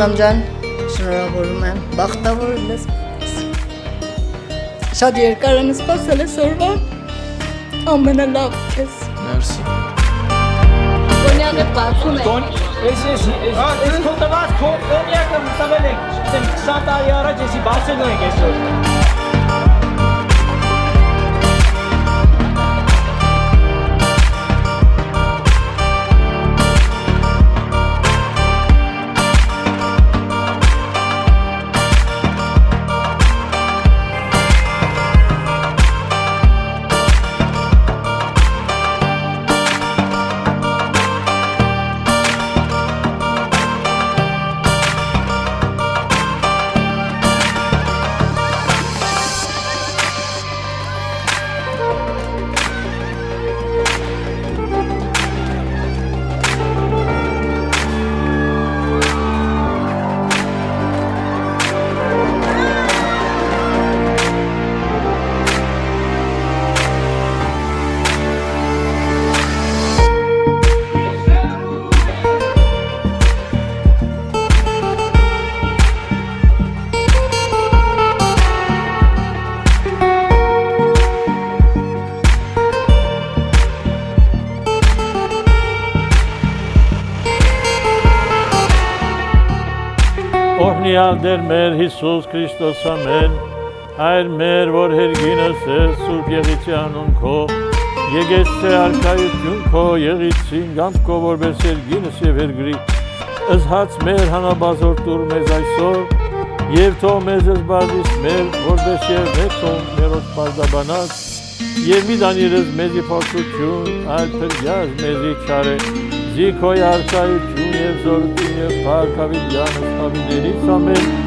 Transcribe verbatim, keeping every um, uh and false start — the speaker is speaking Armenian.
Ռուստամ ջան, շնորհավորում եմ, բախտավոր ես։ Շատ երկար եմ սպասել այս օրվա, ամենալավ քեզ։ Մերսի։ Կոնյակը բացում է։ Ես ես ես քո տված քո կոնյակը տվել եք, չգիտեմ քսան տարի առաջ եսի բացելու ենք այսօր։ Օրհնյալ Տեր մեր Հիսուս Քրիստոս ամեն, Հայր մեր, որ հերգինս ես Սուրբ Եղիցյանուն քո, եկեցե արքայություն քո Եղիցին գամքո, որպես հերգինս և հերգրի, ըզհաց մեր հանաբազոր տուր մեզ այսօր, և թող մեզ զբաղիս մեր, որպես և մեծոն մերոց պարդաբանած, և մի դանիրս մեզի փորձություն, այլ փրգյազ մեզի չար է, Զիքոյ արքայություն և զորություն և փառք հավիտյանս հավիտենից ամեն,